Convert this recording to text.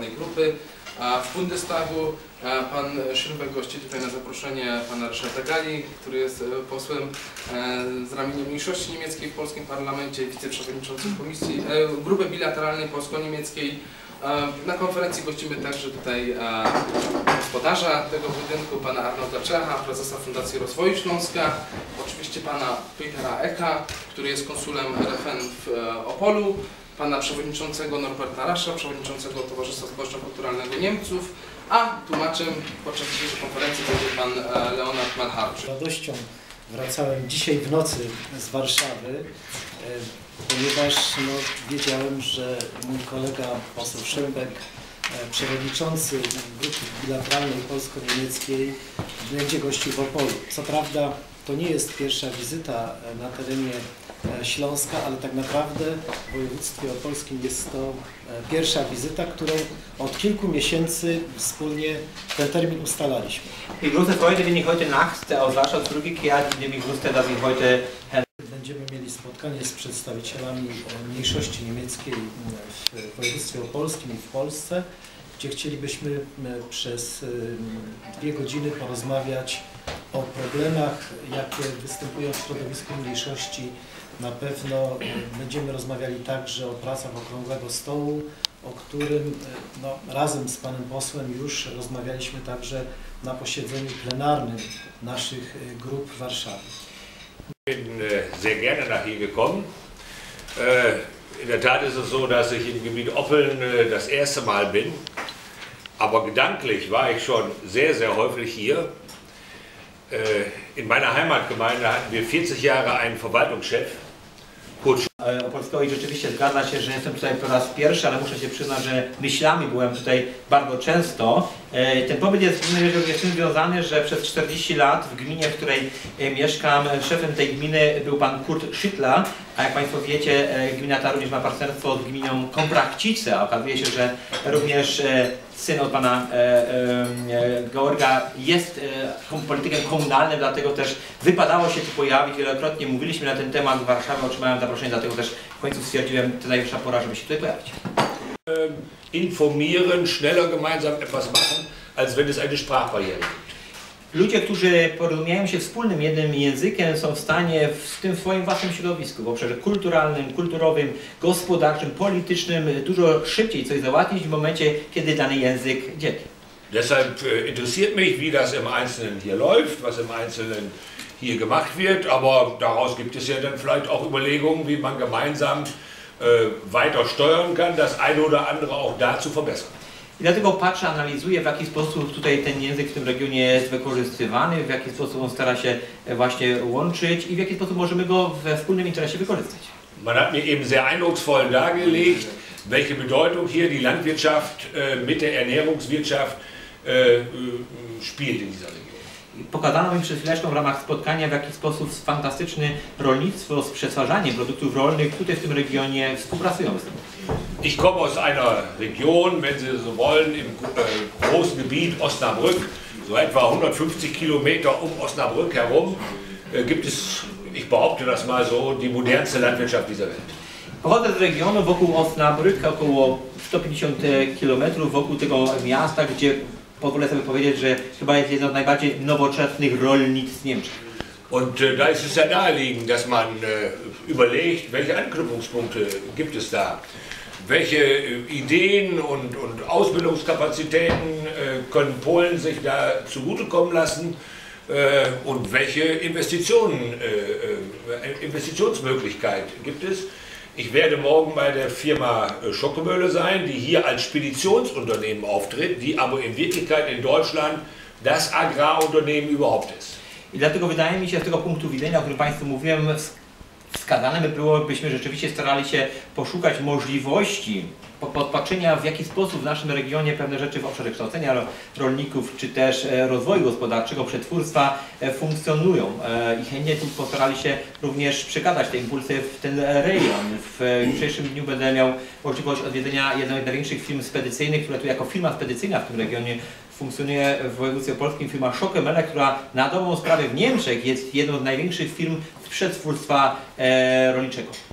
Liberalnej Grupy w Bundestagu. Pan Schönbeck gości tutaj na zaproszenie pana Ryszarda Gali, który jest posłem z ramienia mniejszości niemieckiej w polskim parlamencie i wiceprzewodniczącym Komisji Grupy Bilateralnej Polsko-Niemieckiej. Na konferencji gościmy także tutaj gospodarza tego budynku, pana Arnolda Czecha, prezesa Fundacji Rozwoju Śląska, oczywiście pana Petera Eka, który jest konsulem RFN w Opolu, pana przewodniczącego Norberta Rasza, przewodniczącego Towarzystwa Społeczno-Kulturalnego Niemców, a tłumaczem podczas dzisiejszej konferencji będzie pan Leonard Malharczyk. Z radością wracałem dzisiaj w nocy z Warszawy, ponieważ wiedziałem, że mój kolega poseł Schönbeck, przewodniczący Grupy Bilateralnej Polsko-Niemieckiej, będzie gościł w Opolu. Co prawda to nie jest pierwsza wizyta na terenie Śląska, ale tak naprawdę w województwie opolskim jest to pierwsza wizyta, którą od kilku miesięcy wspólnie ten termin ustalaliśmy. Die große Freude, wenn ich heute Nacht aus Warschau zurückgekehrt, indem ich wusste, dass ich heute Będziemy mieli spotkanie z przedstawicielami mniejszości niemieckiej w województwie opolskim i w Polsce, gdzie chcielibyśmy przez 2 godziny porozmawiać o problemach, jakie występują w środowisku mniejszości. Na pewno będziemy rozmawiali także o pracach Okrągłego Stołu, o którym razem z panem posłem już rozmawialiśmy także na posiedzeniu plenarnym naszych grup w Warszawie. Ich bin sehr gerne nach hier gekommen. In der Tat ist es so, dass ich im Gebiet Oppeln das erste Mal bin, aber gedanklich war ich schon sehr, sehr häufig hier. In meiner Heimatgemeinde hatten wir 40 Jahre einen Verwaltungschef. Opolskiego i rzeczywiście zgadza się, że jestem tutaj po raz pierwszy, ale muszę się przyznać, że myślami byłem tutaj bardzo często. Ten pobyt jest z tym związany, że przez 40 lat w gminie, w której mieszkam, szefem tej gminy był pan Kurt Schüttler, a jak Państwo wiecie, gmina ta również ma partnerstwo z gminą Komprachcice, a okazuje się, że również syn od pana Georga jest politykiem komunalnym, dlatego też wypadało się tu pojawić, wielokrotnie mówiliśmy na ten temat w Warszawie, otrzymałem zaproszenie, dlatego też w końcu stwierdziłem, to najwyższa pora, żeby się tutaj pojawić. Informieren, schneller gemeinsam etwas machen, als wenn es eine Sprachbarriere gibt. Ludzie, którzy porozumiewają się wspólnym jednym językiem, są w stanie w tym swoim własnym środowisku, w obszarze kulturalnym, kulturowym, gospodarczym, politycznym dużo szybciej coś załatwić w momencie, kiedy dany język dzieli. Deshalb interessiert mich, wie das im Einzelnen hier läuft, was im Einzelnen hier gemacht wird, aber daraus gibt es ja dann vielleicht auch Überlegungen, wie man gemeinsam weiter steuern kann, das eine oder andere auch da zu verbessern. I dlatego patrzę, analizuję, w jaki sposób tutaj ten język w tym regionie jest wykorzystywany, w jaki sposób on stara się właśnie łączyć i w jaki sposób możemy go we wspólnym interesie wykorzystać. Man hat mir eben sehr eindrucksvoll dargelegt, welche Bedeutung hier die Landwirtschaft mit der Ernährungswirtschaft spielt in dieser Region. Pokazano mi przed chwileczką w ramach spotkania, w jaki sposób fantastyczne rolnictwo z przetwarzaniem produktów rolnych tutaj w tym regionie współpracują ze sobą. Ich komme aus einer Region, wenn Sie so wollen, im großen Gebiet Osnabrück, so etwa 150 Kilometer Osnabrück herum, gibt es, ich behaupte das mal so, die modernste Landwirtschaft dieser Welt. Pochodzę z regionu wokół Osnabrück, około 150 km wokół tego miasta, gdzie pozwolę sobie powiedzieć, że chyba jest jedno z najbardziej nowoczesnych rolnictw w Niemczech. Und da ist es sehr naheliegend, dass man überlegt, welche Anknüpfungspunkte gibt es da. Welche Ideen und Ausbildungskapazitäten können Polen sich da zugutekommen lassen und welche Investitionsmöglichkeit gibt es? Ich werde morgen bei der Firma Schockemöhle sein, die hier als Speditionsunternehmen auftritt, die aber in Wirklichkeit in Deutschland das Agrarunternehmen überhaupt ist. I dlatego wydaje mi się z tego punktu widzenia, o którym Państwu mówiłem, wskazane byśmy rzeczywiście starali się poszukać możliwości podpatrzenia, w jaki sposób w naszym regionie pewne rzeczy w obszarze kształcenia rolników, czy też rozwoju gospodarczego, przetwórstwa funkcjonują. I chętnie tu postarali się również przekazać te impulsy w ten rejon. W jutrzejszym dniu będę miał możliwość odwiedzenia jednej z największych firm spedycyjnych, która tu jako firma spedycyjna w tym regionie funkcjonuje w województwie opolskim, firma Schockemöhle, która na dobrą sprawę w Niemczech jest jedną z największych firm z przetwórstwa rolniczego.